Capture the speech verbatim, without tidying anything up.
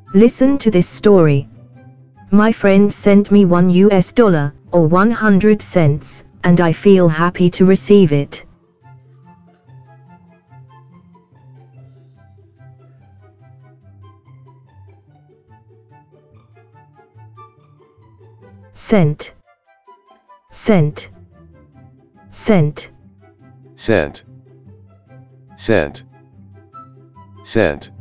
Listen to this story. My friend sent me one U S dollar, or one hundred cents, and I feel happy to receive it. Sent. Sent. Sent. Sent. Sent. Sent.